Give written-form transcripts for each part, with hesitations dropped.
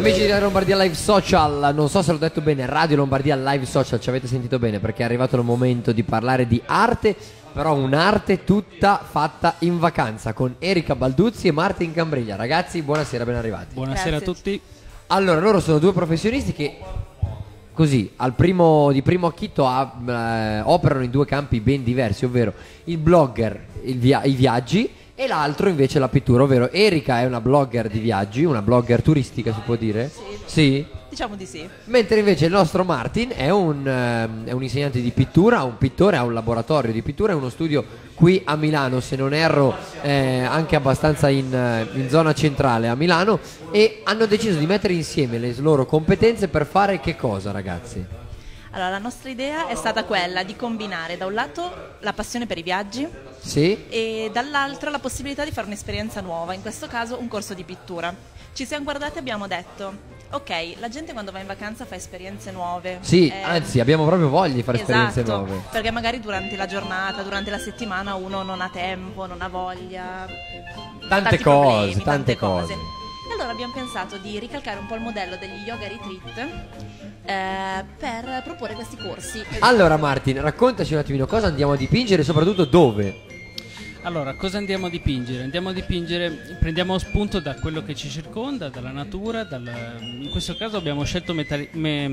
Amici di Lombardia Live Social, non so se l'ho detto bene, Radio Lombardia Live Social, ci avete sentito bene perché è arrivato il momento di parlare di arte, però un'arte tutta fatta in vacanza con Erika Balduzzi e Martin Cambriglia. Ragazzi, buonasera, ben arrivati. Buonasera a tutti. Allora, loro sono due professionisti che così di primo acchito operano in due campi ben diversi, ovvero il blogger, i viaggi, e l'altro invece la pittura, ovvero Erika è una blogger di viaggi, una blogger turistica, si può dire? Sì? Diciamo di sì. Mentre invece il nostro Martin è un insegnante di pittura, un pittore, ha un laboratorio di pittura e uno studio qui a Milano, se non erro anche abbastanza in zona centrale a Milano, e hanno deciso di mettere insieme le loro competenze per fare che cosa, ragazzi? Allora, la nostra idea è stata quella di combinare da un lato la passione per i viaggi, sì, e dall'altro la possibilità di fare un'esperienza nuova, in questo caso un corso di pittura. Ci siamo guardati e abbiamo detto: ok, la gente quando va in vacanza fa esperienze nuove. Sì, anzi abbiamo proprio voglia di fare esperienze esatto, nuove. Perché magari durante la giornata, durante la settimana uno non ha tempo, non ha voglia, Tante tanti cose, problemi, tante cose. E allora abbiamo pensato di ricalcare un po' il modello degli yoga retreat per proporre questi corsi. Allora Martin, raccontaci un attimino cosa andiamo a dipingere e soprattutto dove. Allora, cosa andiamo a dipingere? Andiamo a dipingere, prendiamo spunto da quello che ci circonda, dalla natura, in questo caso abbiamo scelto mete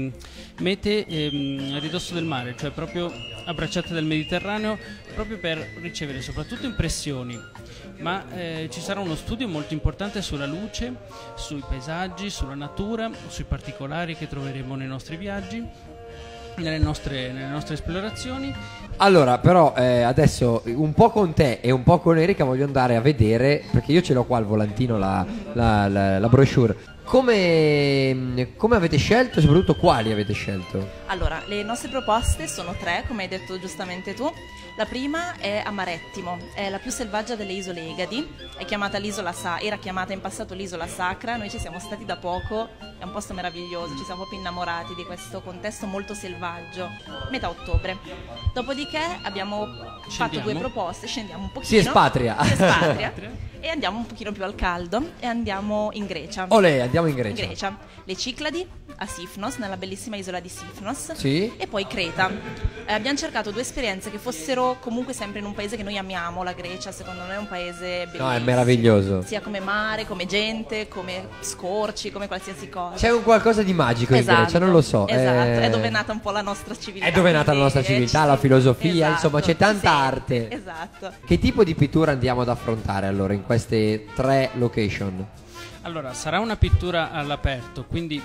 a ridosso del mare, cioè proprio abbracciate dal Mediterraneo, proprio per ricevere soprattutto impressioni, ma ci sarà uno studio molto importante sulla luce, sui paesaggi, sulla natura, sui particolari che troveremo nei nostri viaggi, nelle nostre esplorazioni. Allora, però adesso un po' con te e un po' con Erika voglio andare a vedere, perché io ce l'ho qua al volantino la brochure. Come avete scelto e soprattutto quali avete scelto? Allora, le nostre proposte sono tre, come hai detto giustamente tu. La prima è a Marettimo, è la più selvaggia delle isole Egadi, è chiamata era chiamata in passato l'isola sacra. Noi ci siamo stati da poco, è un posto meraviglioso, ci siamo proprio innamorati di questo contesto molto selvaggio. Metà ottobre. Dopodiché abbiamo fatto due proposte, scendiamo un pochino. Si espatria. E andiamo un pochino più al caldo e andiamo in Grecia. Olè, andiamo in Grecia. Le Cicladi a Sifnos, nella bellissima isola di Sifnos. Sì. E poi Creta. Abbiamo cercato due esperienze che fossero comunque sempre in un paese che noi amiamo, la Grecia. Secondo noi è un paese bellissimo. No, è meraviglioso. Sia come mare, come gente, come scorci, come qualsiasi cosa. C'è un qualcosa di magico in Grecia, non lo so. Esatto, è dove è nata un po' la nostra civiltà. È dove è nata la nostra civiltà, la filosofia, esatto, insomma c'è tanta arte. Esatto. Che tipo di pittura andiamo ad affrontare allora in queste tre location? Allora, sarà una pittura all'aperto, quindi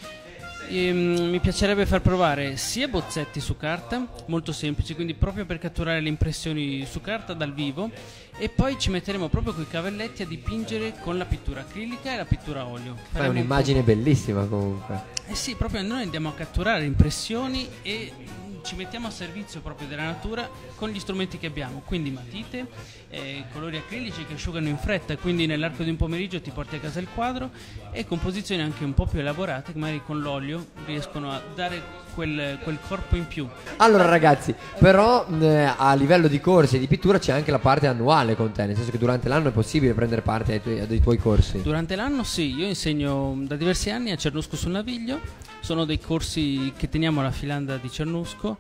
mi piacerebbe far provare sia bozzetti su carta, molto semplici, quindi proprio per catturare le impressioni su carta dal vivo, e poi ci metteremo proprio con i cavalletti a dipingere con la pittura acrilica e la pittura a olio. È un'immagine bellissima comunque. Eh sì, proprio noi andiamo a catturare le impressioni e ci mettiamo a servizio proprio della natura con gli strumenti che abbiamo, quindi matite, colori acrilici che asciugano in fretta, quindi nell'arco di un pomeriggio ti porti a casa il quadro, e composizioni anche un po' più elaborate che magari con l'olio riescono a dare quel corpo in più. Allora ragazzi, però a livello di corsi e di pittura c'è anche la parte annuale con te, nel senso che durante l'anno è possibile prendere parte ai tuoi corsi. Durante l'anno sì, io insegno da diversi anni a Cernusco sul Naviglio. Sono dei corsi che teniamo alla Filanda di Cernusco,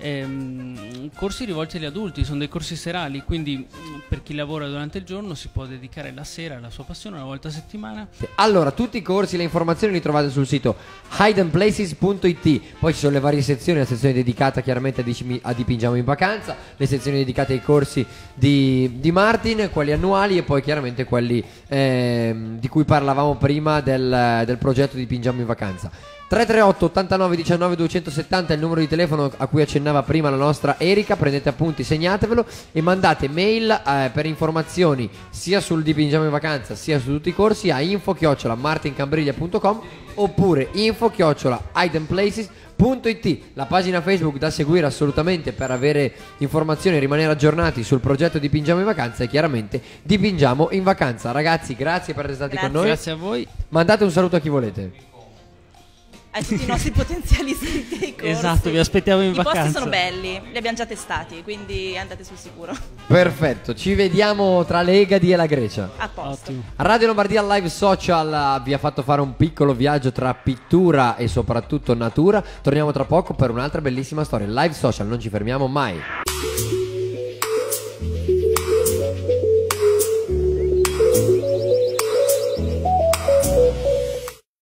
corsi rivolti agli adulti, sono dei corsi serali, quindi per chi lavora durante il giorno si può dedicare la sera alla sua passione una volta a settimana. Allora, tutti i corsi, le informazioni li trovate sul sito hideandplaces.it, poi ci sono le varie sezioni, la sezione dedicata chiaramente a Dipingiamo in Vacanza, le sezioni dedicate ai corsi di Martin, quelli annuali e poi chiaramente quelli di cui parlavamo prima del progetto Dipingiamo in Vacanza. 338 89 19 270 è il numero di telefono a cui accennava prima la nostra Erika. Prendete appunti, segnatevelo e mandate mail per informazioni sia sul Dipingiamo in Vacanza sia su tutti i corsi a info@martincambriglia.com oppure info@hideandplaces.it. La pagina Facebook da seguire assolutamente per avere informazioni e rimanere aggiornati sul progetto Dipingiamo in Vacanza, e chiaramente Dipingiamo in Vacanza. Ragazzi, grazie per essere stati con noi. Grazie a voi. Mandate un saluto a chi volete. ai tutti i nostri potenziali iscritti ai corsi. Esatto, vi aspettiamo in vacanza. I posti sono belli, li abbiamo già testati, quindi andate sul sicuro. Perfetto, ci vediamo tra le Egadi e la Grecia. A posto. Ottimo. Radio Lombardia Live Social vi ha fatto fare un piccolo viaggio tra pittura e soprattutto natura. Torniamo tra poco per un'altra bellissima storia. Live Social, non ci fermiamo mai.